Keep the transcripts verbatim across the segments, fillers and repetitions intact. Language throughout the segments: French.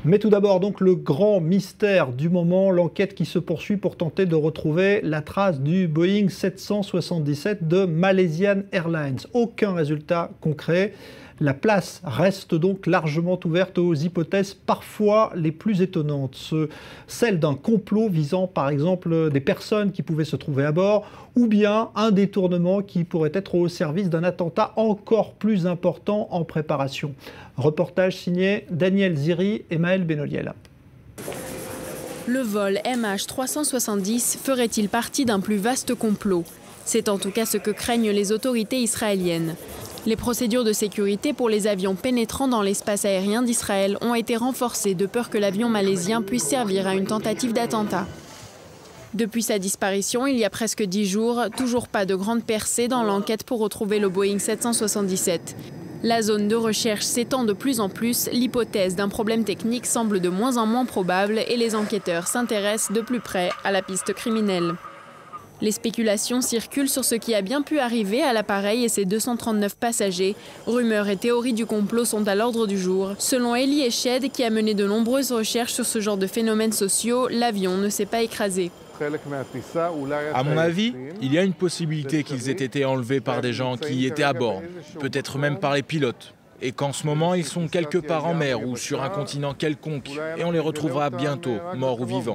Mais tout d'abord, donc, le grand mystère du moment, l'enquête qui se poursuit pour tenter de retrouver la trace du Boeing sept cent soixante-dix-sept de Malaysian Airlines. Aucun résultat concret. La place reste donc largement ouverte aux hypothèses parfois les plus étonnantes. Ce, celle d'un complot visant par exemple des personnes qui pouvaient se trouver à bord, ou bien un détournement qui pourrait être au service d'un attentat encore plus important en préparation. Reportage signé Daniel Ziri et Maël Benoliel. Le vol M H trois cent soixante-dix ferait-il partie d'un plus vaste complot? C'est en tout cas ce que craignent les autorités israéliennes. Les procédures de sécurité pour les avions pénétrant dans l'espace aérien d'Israël ont été renforcées de peur que l'avion malaisien puisse servir à une tentative d'attentat. Depuis sa disparition, il y a presque dix jours, toujours pas de grande percée dans l'enquête pour retrouver le Boeing sept cent soixante-dix-sept. La zone de recherche s'étend de plus en plus, l'hypothèse d'un problème technique semble de moins en moins probable et les enquêteurs s'intéressent de plus près à la piste criminelle. Les spéculations circulent sur ce qui a bien pu arriver à l'appareil et ses deux cent trente-neuf passagers. Rumeurs et théories du complot sont à l'ordre du jour. Selon Eli Eshed, qui a mené de nombreuses recherches sur ce genre de phénomènes sociaux, l'avion ne s'est pas écrasé. À mon avis, il y a une possibilité qu'ils aient été enlevés par des gens qui étaient à bord, peut-être même par les pilotes. Et qu'en ce moment, ils sont quelque part en mer ou sur un continent quelconque, et on les retrouvera bientôt, morts ou vivants.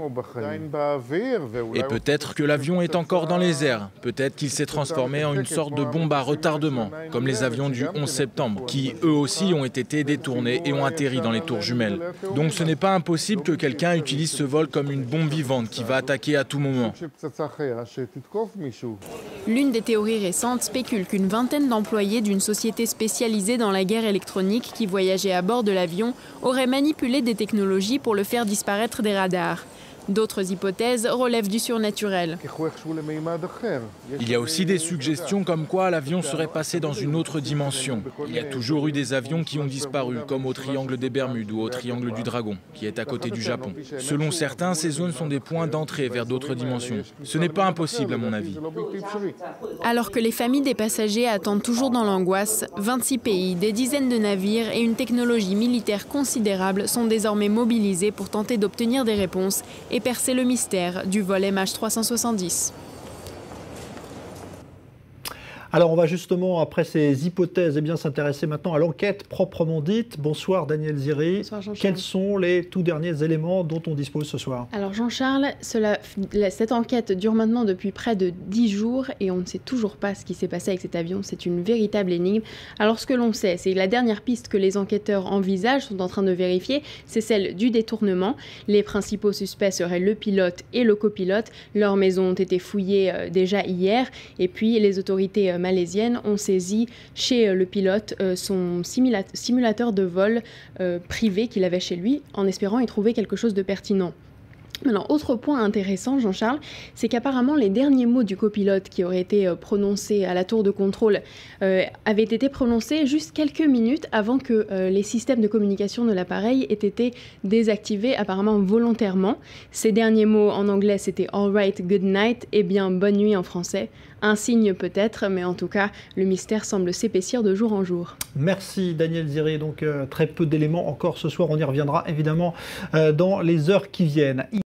Et peut-être que l'avion est encore dans les airs, peut-être qu'il s'est transformé en une sorte de bombe à retardement, comme les avions du onze septembre, qui eux aussi ont été détournés et ont atterri dans les tours jumelles. Donc ce n'est pas impossible que quelqu'un utilise ce vol comme une bombe vivante qui va attaquer à tout moment. L'une des théories récentes spécule qu'une vingtaine d'employés d'une société spécialisée dans la guerre électronique qui voyageaient à bord de l'avion auraient manipulé des technologies pour le faire disparaître des radars. D'autres hypothèses relèvent du surnaturel. Il y a aussi des suggestions comme quoi l'avion serait passé dans une autre dimension. Il y a toujours eu des avions qui ont disparu, comme au triangle des Bermudes ou au triangle du Dragon, qui est à côté du Japon. Selon certains, ces zones sont des points d'entrée vers d'autres dimensions. Ce n'est pas impossible à mon avis. Alors que les familles des passagers attendent toujours dans l'angoisse, vingt-six pays, des dizaines de navires et une technologie militaire considérable sont désormais mobilisés pour tenter d'obtenir des réponses et percer le mystère du vol M H trois cent soixante-dix. Alors on va justement, après ces hypothèses, eh bien s'intéresser maintenant à l'enquête proprement dite. Bonsoir Daniel Ziri. Bonsoir Jean-Charles. Quels sont les tout derniers éléments dont on dispose ce soir? Alors Jean-Charles, cela, cette enquête dure maintenant depuis près de dix jours et on ne sait toujours pas ce qui s'est passé avec cet avion. C'est une véritable énigme. Alors ce que l'on sait, c'est que la dernière piste que les enquêteurs envisagent, sont en train de vérifier, c'est celle du détournement. Les principaux suspects seraient le pilote et le copilote. Leurs maisons ont été fouillées euh, déjà hier et puis les autorités euh, malaisiennes ont saisi chez le pilote euh, son simula simulateur de vol euh, privé qu'il avait chez lui, en espérant y trouver quelque chose de pertinent. Alors, autre point intéressant, Jean-Charles, c'est qu'apparemment les derniers mots du copilote qui auraient été euh, prononcés à la tour de contrôle euh, avaient été prononcés juste quelques minutes avant que euh, les systèmes de communication de l'appareil aient été désactivés, apparemment volontairement. Ces derniers mots en anglais, c'était « all right, good night » et bien « bonne nuit » en français. Un signe peut-être, mais en tout cas, le mystère semble s'épaissir de jour en jour. Merci Daniel Ziri. Donc euh, très peu d'éléments encore ce soir. On y reviendra évidemment euh, dans les heures qui viennent.